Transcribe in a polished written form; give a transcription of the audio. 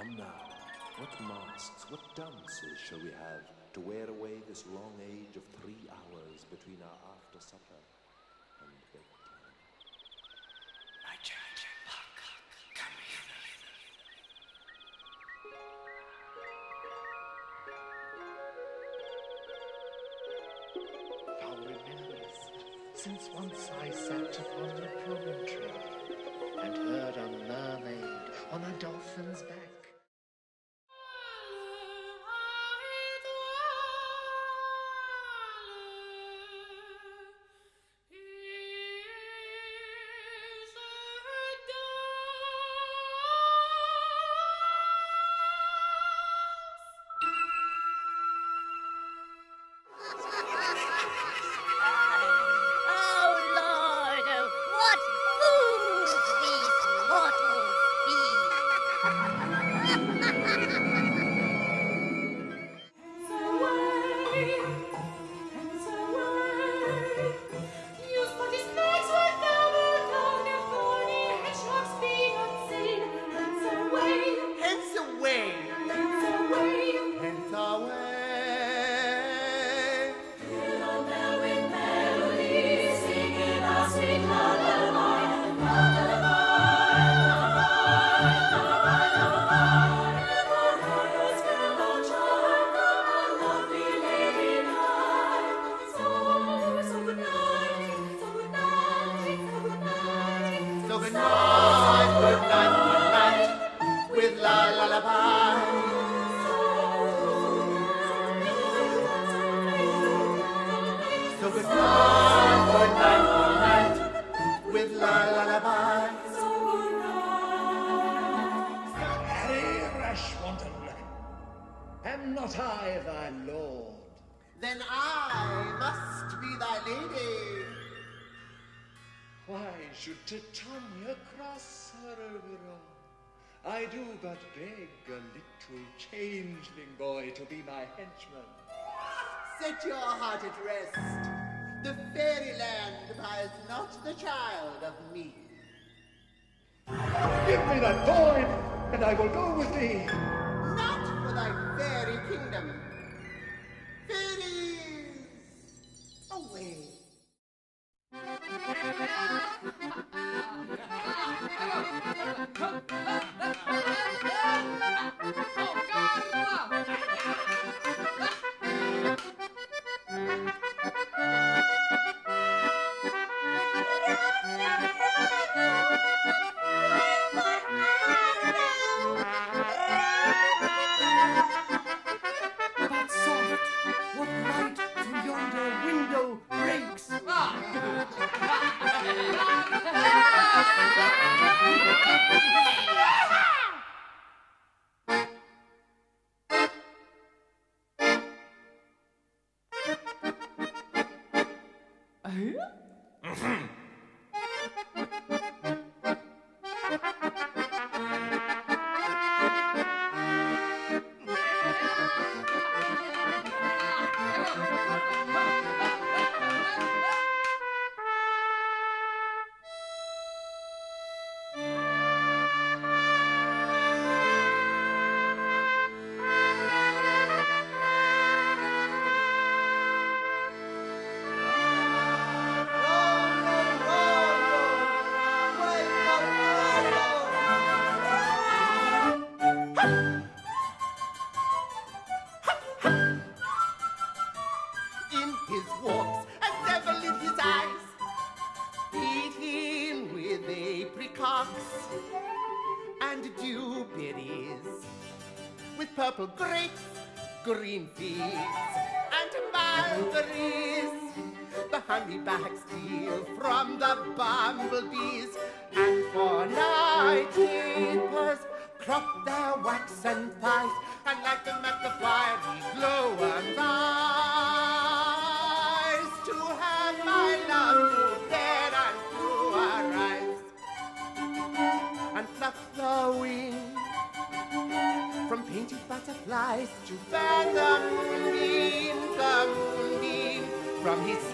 Come now, what masks, what dances shall we have to wear away this long age of 3 hours between our after supper and bedtime? My child, come hither. Thou rememberest, since once I sat upon a promontory and heard a mermaid on a dolphin's back. Am not I thy lord? Then I must be thy lady. Why should Titania cross her overall? I do but beg a little changeling boy to be my henchman. Set your heart at rest. The fairyland buys not the child of me. Give me that coin, and I will go with thee. Not for thy fairy kingdom. Fairies, away. And dewberries with purple grapes, green fields, and mulberries. The honeybags steal from the bumblebees, and for night keepers crop their waxen thighs and light them at the fiery glowworm's eyes. To have my love to bed and to arise, and pluck the wing from painted butterflies to fan the moonbeam from his